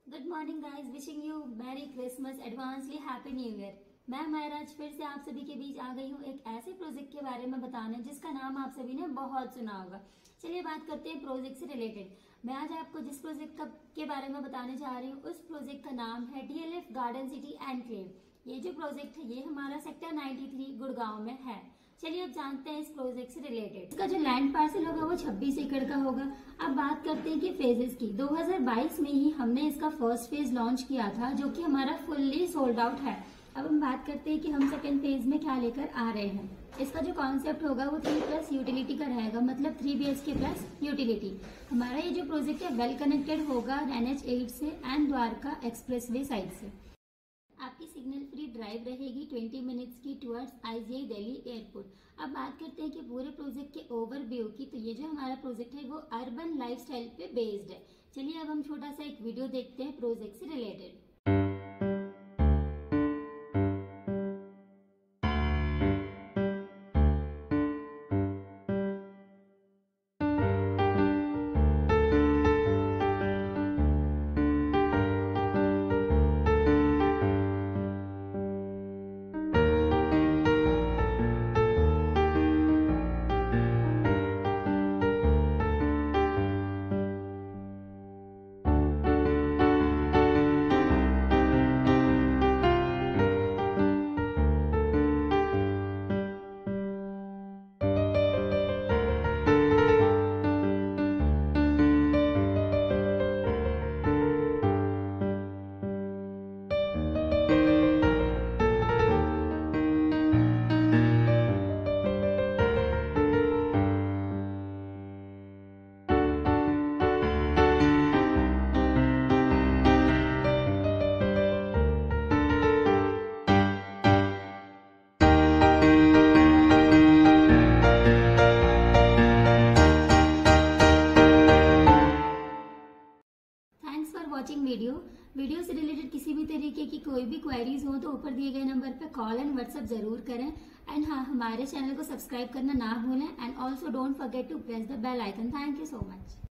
Good morning guys, wishing you merry Christmas, advancely happy new year. मैं महाराज फिर से आप सभी के बीच आ गई हूँ एक ऐसे प्रोजेक्ट के बारे में बताने जिसका नाम आप सभी ने बहुत सुना होगा। चलिए बात करते हैं प्रोजेक्ट से रिलेटेड। मैं आज आपको जिस प्रोजेक्ट के बारे में बताने जा रही हूँ उस प्रोजेक्ट का नाम है DLF गार्डन सिटी एनक्लेव। ये जो प्रोजेक्ट है ये हमारा सेक्टर 93 गुड़गांव में है। चलिए अब जानते हैं इस प्रोजेक्ट से रिलेटेड। इसका जो लैंड पार्सल होगा वो 26 एकड़ का होगा। अब बात करते हैं कि फेजेस की। 2022 में ही हमने इसका फर्स्ट फेज लॉन्च किया था जो कि हमारा फुल्ली सोल्ड आउट है। अब हम बात करते हैं कि हम सेकेंड फेज में क्या लेकर आ रहे हैं। इसका जो कॉन्सेप्ट होगा वो 3+ यूटिलिटी का रहेगा, मतलब 3 BHK प्लस यूटिलिटी। हमारा ये जो प्रोजेक्ट है वेल कनेक्टेड होगा NH8 से एंड द्वारका एक्सप्रेसवे साइड से। आपकी सिग्नल फ्री ड्राइव रहेगी 20 मिनट्स की टुवर्ड्स IGI दिल्ली एयरपोर्ट। अब बात करते हैं कि पूरे प्रोजेक्ट के ओवरव्यू की। तो ये जो हमारा प्रोजेक्ट है वो अर्बन लाइफस्टाइल पे बेस्ड है। चलिए अब हम छोटा सा एक वीडियो देखते हैं प्रोजेक्ट से related. Thanks for watching video से रिलेटेड किसी भी तरीके की कोई भी क्वेरीज हो तो ऊपर दिए गए नंबर पे कॉल एंड व्हाट्सएप जरूर करें। एंड हाँ, हमारे चैनल को सब्सक्राइब करना ना भूलें and also don't forget to press the bell icon. Thank you so much.